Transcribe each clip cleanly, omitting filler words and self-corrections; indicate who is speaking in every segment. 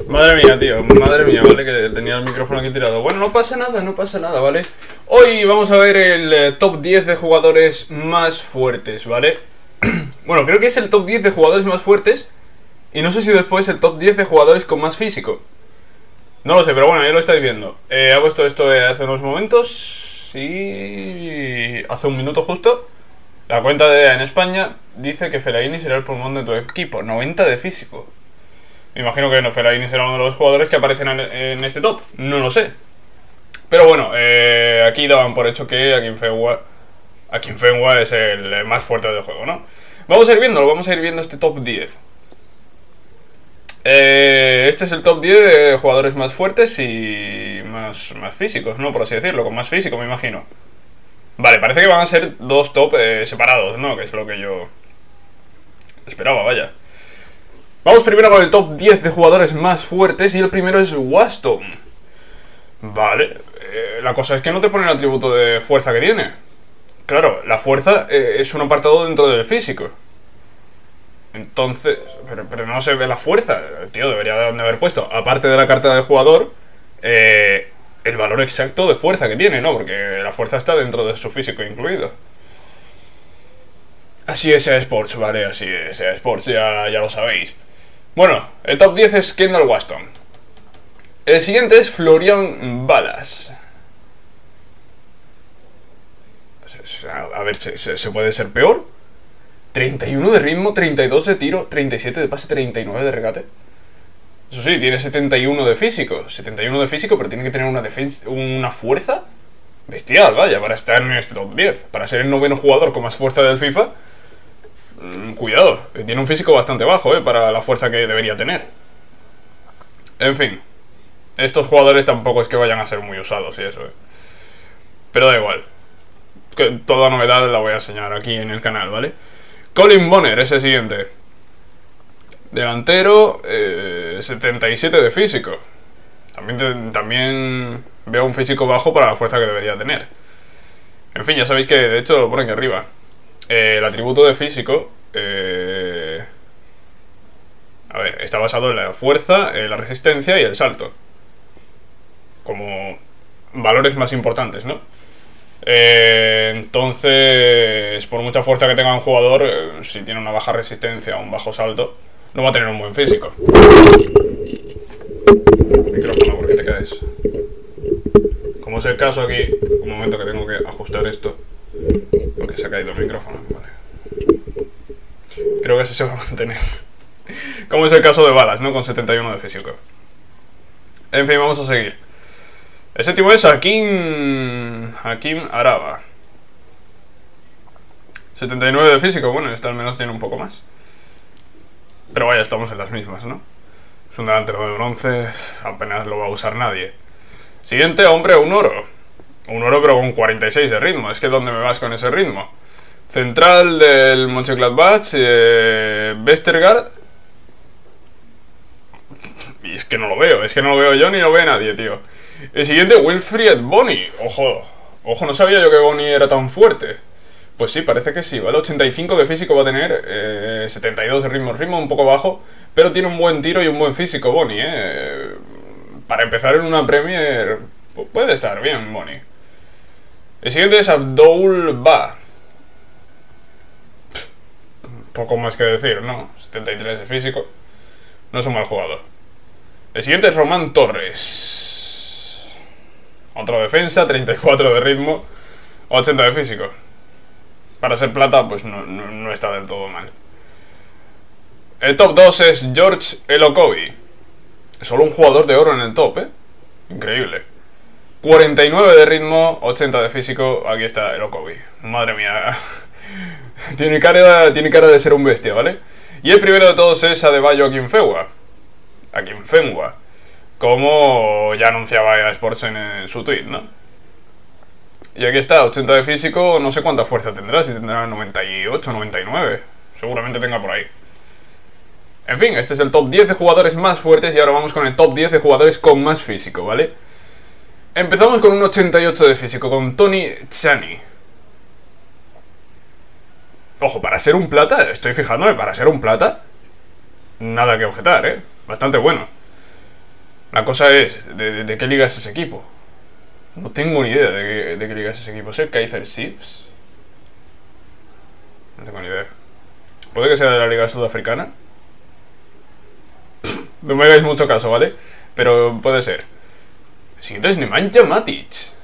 Speaker 1: Madre mía, tío, madre mía, ¿vale? Que tenía el micrófono aquí tirado. Bueno, no pasa nada, ¿vale? Hoy vamos a ver el top 10 de jugadores más fuertes, ¿vale? Bueno, creo que es el top 10 de jugadores más fuertes. Y no sé si después el top 10 de jugadores con más físico. No lo sé, pero bueno, ya lo estáis viendo. Ha puesto esto hace unos momentos. Y hace un minuto justo. La cuenta en España dice que Fellaini será el pulmón de tu equipo. 90 de físico. Me imagino que no, Fellaini será uno de los jugadores que aparecen en este top. No lo sé. Pero bueno, aquí daban por hecho que Akinfenwa es el más fuerte del juego, ¿no? Vamos a ir viendo este top 10. Este es el top 10 de jugadores más fuertes y más físicos, ¿no? Por así decirlo, con más físico, me imagino. Vale, parece que van a ser dos top separados, ¿no? Que es lo que yo esperaba, vaya. Vamos primero con el top 10 de jugadores más fuertes y el primero es Waston. Vale, la cosa es que no te pone el atributo de fuerza que tiene. Claro, la fuerza es un apartado dentro del físico. Entonces, pero no se ve la fuerza. Tío, debería de haber puesto, aparte de la carta del jugador, el valor exacto de fuerza que tiene, ¿no? Porque la fuerza está dentro de su físico incluido. Así es eSports, vale, así es eSports, ya lo sabéis. Bueno, el top 10 es Kendall Waston. El siguiente es Florian Balas. A ver, ¿se puede ser peor? 31 de ritmo, 32 de tiro, 37 de pase, 39 de regate. Eso sí, tiene 71 de físico. 71 de físico, pero tiene que tener una fuerza bestial, vaya, para estar en este top 10. Para ser el noveno jugador con más fuerza del FIFA. Cuidado, tiene un físico bastante bajo, para la fuerza que debería tener. En fin, estos jugadores tampoco es que vayan a ser muy usados y eso, pero da igual. Que toda novedad la voy a enseñar aquí en el canal, ¿vale? Colin Bonner es el siguiente. Delantero, 77 de físico. También veo un físico bajo para la fuerza que debería tener. En fin, ya sabéis que de hecho lo ponen aquí arriba. El atributo de físico, a ver, está basado en la fuerza, la resistencia y el salto. Como valores más importantes, ¿no? Entonces, por mucha fuerza que tenga un jugador, si tiene una baja resistencia o un bajo salto, no va a tener un buen físico. Micrófono, ¿por qué te caes? Como es el caso aquí, un momento que tengo que ajustar esto, porque se ha caído el micrófono, vale. Creo que ese se va a mantener. Como es el caso de Balas, ¿no? Con 71 de físico. En fin, vamos a seguir. El séptimo es Hakim Araba. 79 de físico, bueno, este al menos tiene un poco más. Pero vaya, estamos en las mismas, ¿no? Es un delantero de bronce, apenas lo va a usar nadie. Siguiente, hombre, un oro. Un oro pero con 46 de ritmo, es que ¿dónde me vas con ese ritmo? Central del Mönchengladbach, Vestergaard. Y es que no lo veo yo ni lo ve nadie, tío. El siguiente, Wilfried Bony. Ojo, no sabía yo que Bony era tan fuerte. Pues sí, parece que sí, ¿vale? 85 de físico va a tener, 72 de ritmo un poco bajo, pero tiene un buen tiro y un buen físico Bony, Para empezar en una Premier, puede estar bien Bony. El siguiente es Abdul Ba. Poco más que decir, ¿no? 73 de físico. No es un mal jugador. El siguiente es Román Torres. Otra defensa, 34 de ritmo, 80 de físico. Para ser plata, pues no está del todo mal. El top 2 es George Elokobi. Solo un jugador de oro en el top, Increíble. 49 de ritmo, 80 de físico. Aquí está Elokobi. Madre mía. Tiene cara de ser un bestia, ¿vale? Y el primero de todos es Adebayo Akinfenwa. Como ya anunciaba eSports en su tweet, ¿no? Y aquí está, 80 de físico, no sé cuánta fuerza tendrá, si tendrá 98, 99. Seguramente tenga por ahí. En fin, este es el top 10 de jugadores más fuertes y ahora vamos con el top 10 de jugadores con más físico, ¿vale? Empezamos con un 88 de físico, con Tony Tchani. Ojo, para ser un plata, estoy fijándome, para ser un plata, nada que objetar, bastante bueno. La cosa es, ¿de qué liga es ese equipo? No tengo ni idea de qué liga es ese equipo. ¿Es el Kaizer Chiefs? No tengo ni idea. ¿Puede que sea de la liga sudafricana? No me hagáis mucho caso, ¿vale? Pero puede ser. El siguiente es Nemanja Matic.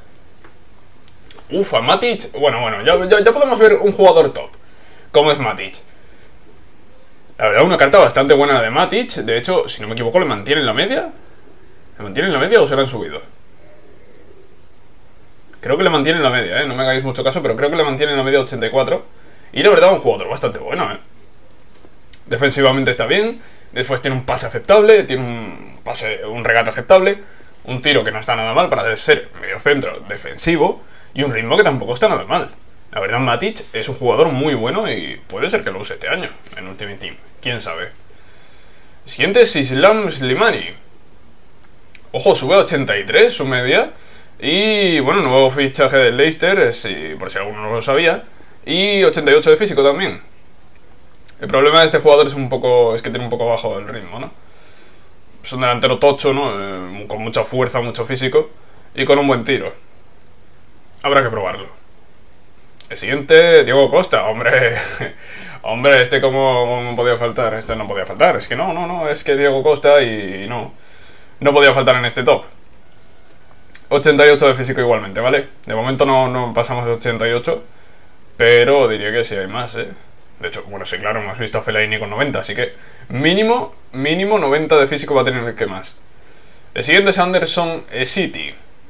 Speaker 1: Ufa, Matic. Bueno, ya podemos ver un jugador top. ¿Cómo es Matic? La verdad, una carta bastante buena de Matic. De hecho, si no me equivoco, ¿le mantienen la media? ¿Le mantienen la media o se la han subido? Creo que le mantienen la media, no me hagáis mucho caso, pero creo que le mantienen la media 84. Y la verdad, un jugador bastante bueno, Defensivamente está bien. Después tiene un pase aceptable. Tiene un regate aceptable. Un tiro que no está nada mal para ser medio centro defensivo. Y un ritmo que tampoco está nada mal. La verdad, Matic es un jugador muy bueno y puede ser que lo use este año en Ultimate Team. Quién sabe. El siguiente es Islam Slimani. Ojo, sube a 83 su media. Y bueno, nuevo fichaje del Leicester, por si alguno no lo sabía. Y 88 de físico también. El problema de este jugador es que tiene un poco bajo el ritmo, ¿no? Es un delantero tocho, ¿no? Con mucha fuerza, mucho físico. Y con un buen tiro. Habrá que probarlo. El siguiente, Diego Costa, hombre. Hombre, ¿cómo podía faltar? Este no podía faltar. Es que no, es que Diego Costa y no podía faltar en este top. 88 de físico igualmente, ¿vale? De momento no pasamos de 88, pero diría que sí hay más, De hecho, bueno, sí, claro, hemos visto a Fellaini con 90, así que mínimo 90 de físico va a tener que más. El siguiente es Anderson City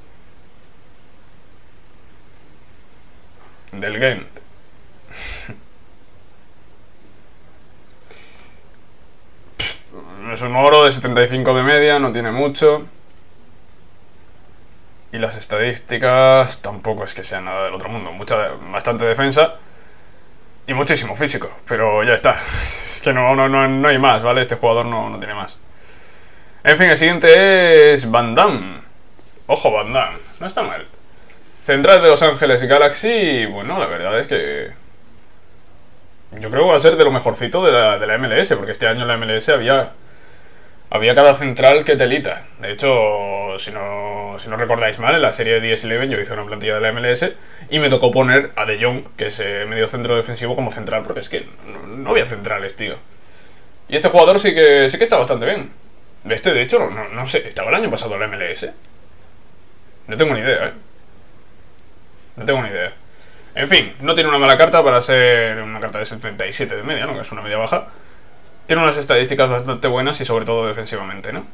Speaker 1: del Gent. Es un oro de 75 de media, no tiene mucho. Y las estadísticas tampoco es que sean nada del otro mundo. Bastante defensa y muchísimo físico, pero ya está. Es que no hay más, ¿vale? Este jugador no tiene más. En fin, el siguiente es Van Damme. Ojo, Van Damme, no está mal. Central de Los Ángeles Galaxy, bueno, la verdad es que yo creo que va a ser de lo mejorcito de la MLS, porque este año en la MLS había cada central que telita. De hecho, si no recordáis mal, en la serie de DS11 yo hice una plantilla de la MLS y me tocó poner a De Jong, que es medio centro defensivo, como central, porque es que no había centrales, tío. Y este jugador sí que está bastante bien. De hecho, no sé, ¿estaba el año pasado en la MLS? No tengo ni idea, No tengo ni idea. En fin, no tiene una mala carta para ser una carta de 77 de media, ¿no? Que es una media baja. Tiene unas estadísticas bastante buenas y sobre todo defensivamente, ¿no?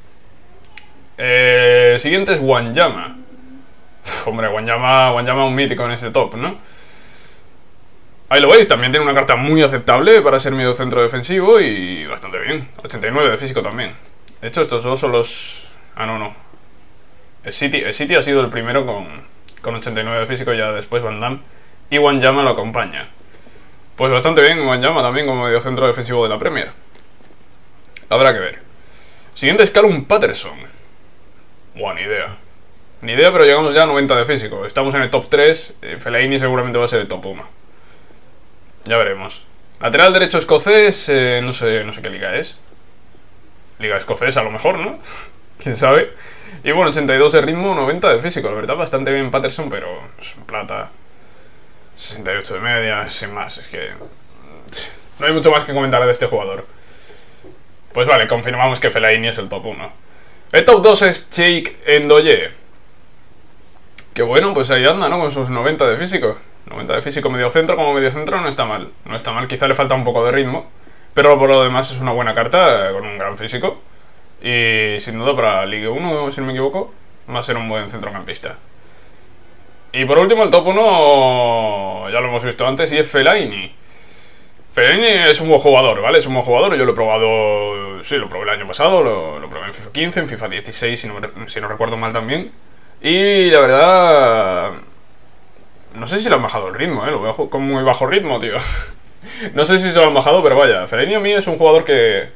Speaker 1: Siguiente es Wanyama. Hombre, Wanyama un mítico en este top, ¿no? Ahí lo veis, también tiene una carta muy aceptable para ser medio centro defensivo y bastante bien. 89 de físico también. De hecho, estos dos son los... Ah, no. El City ha sido el primero con 89 de físico, ya después Van Damme. Y Wanyama lo acompaña. Pues bastante bien Wanyama también como medio centro defensivo de la Premier. Habrá que ver. Siguiente es Callum Patterson. Buah, ni idea. Ni idea, pero llegamos ya a 90 de físico. Estamos en el top 3. Fellaini seguramente va a ser el top 1. Ya veremos. Lateral derecho escocés. No sé qué liga es. Liga escocesa a lo mejor, ¿no? Quién sabe. Y bueno, 82 de ritmo, 90 de físico. La verdad, bastante bien Patterson, pero en plata. 68 de media, sin más. Es que no hay mucho más que comentar de este jugador. Pues vale, confirmamos que Fellaini es el top 1. El top 2 es Cheikh Ndoye. Que bueno, pues ahí anda, ¿no? Con sus 90 de físico. 90 de físico medio centro, como medio centro no está mal. No está mal, quizá le falta un poco de ritmo. Pero por lo demás es una buena carta, con un gran físico. Y sin duda para Ligue 1, si no me equivoco, va a ser un buen centrocampista. Y por último el top 1, ya lo hemos visto antes, y es Fellaini. Fellaini es un buen jugador, ¿vale? Es un buen jugador, yo lo he probado, sí, lo probé el año pasado, lo probé en FIFA 15, en FIFA 16, si no recuerdo mal también. Y la verdad, no sé si le han bajado el ritmo, lo veo con muy bajo ritmo, tío. No sé si se lo han bajado, pero vaya, Fellaini a mí es un jugador que...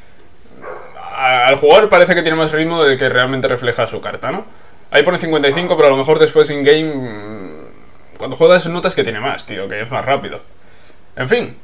Speaker 1: Al jugar parece que tiene más ritmo del que realmente refleja su carta, ¿no? Ahí pone 55, pero a lo mejor después in-game, cuando juegas notas que tiene más, tío, que es más rápido. En fin,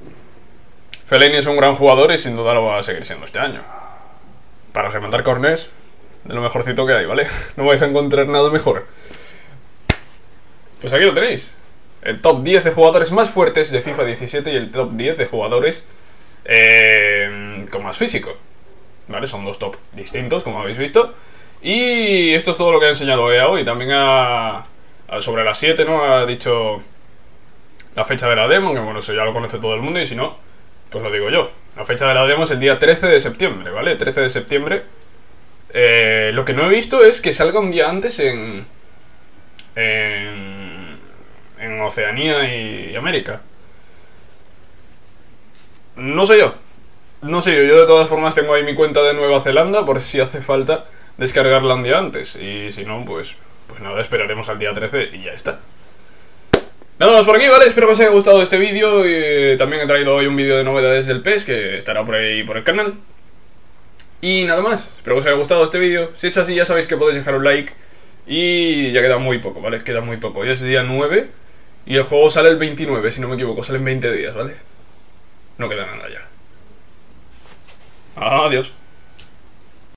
Speaker 1: Fellaini es un gran jugador y sin duda lo va a seguir siendo este año. Para rematar corners, De lo mejorcito que hay, ¿vale? No vais a encontrar nada mejor. Pues aquí lo tenéis. El top 10 de jugadores más fuertes de FIFA 17 y el top 10 de jugadores con más físico. ¿Vale? Son dos top distintos, como habéis visto. Y esto es todo lo que ha enseñado EA hoy. También sobre las 7, ¿no? Ha dicho la fecha de la demo, que bueno, eso ya lo conoce todo el mundo. Y si no, pues lo digo yo. La fecha de la demo es el día 13 de septiembre, ¿vale? 13 de septiembre. Lo que no he visto es que salga un día antes en Oceanía y América. No sé yo. No sé yo. Yo de todas formas tengo ahí mi cuenta de Nueva Zelanda por si hace falta descargarla un día antes. Y si no, pues nada, esperaremos al día 13 y ya está. Nada más por aquí, ¿vale? Espero que os haya gustado este vídeo. También he traído hoy un vídeo de novedades del PES que estará por ahí por el canal. Y nada más, espero que os haya gustado este vídeo. Si es así, ya sabéis que podéis dejar un like. Y ya queda muy poco, ¿vale? Queda muy poco. Hoy es día 9 y el juego sale el 29, si no me equivoco. Sale en 20 días, ¿vale? No queda nada ya. Adiós.